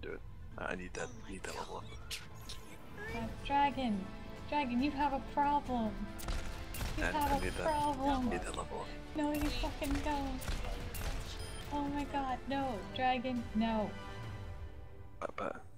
do it. I need that level up. Dragon! Dragon, you have a problem! You have a problem! I need that level up. No, you fucking don't! Oh my god, no! Dragon, no! Bye-bye.